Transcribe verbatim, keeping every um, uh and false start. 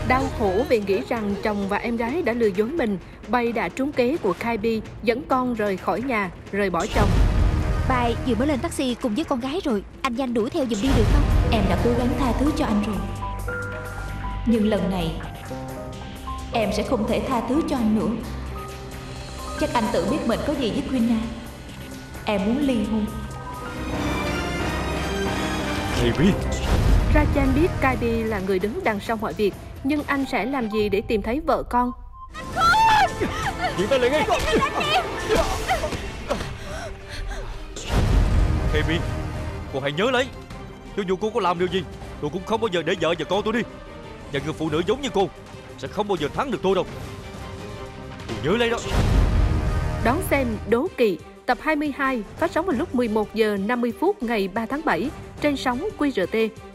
Đau khổ vì nghĩ rằng chồng và em gái đã lừa dối mình, Bay đã trúng kế của Kylie dẫn con rời khỏi nhà, rời bỏ chồng. Bay vừa mới lên taxi cùng với con gái rồi, anh nhanh đuổi theo giùm đi được không? Em đã cố gắng tha thứ cho anh rồi, nhưng lần này em sẽ không thể tha thứ cho anh nữa. Chắc anh tự biết mình có gì với Quina. Em muốn ly hôn. Kylie. Rachan biết Kylie là người đứng đằng sau mọi việc, nhưng anh sẽ làm gì để tìm thấy vợ con? Chuyển tay lại ngay. Kylie, cô hãy nhớ lấy, cho dù cô có làm điều gì, tôi cũng không bao giờ để vợ và con tôi đi. Và người phụ nữ giống như cô sẽ không bao giờ thắng được tôi đâu. Cô nhớ lấy đó. Đón xem Đố Kỵ tập hai mươi hai phát sóng vào lúc mười một giờ năm mươi phút ngày ba tháng bảy trên sóng Q R T.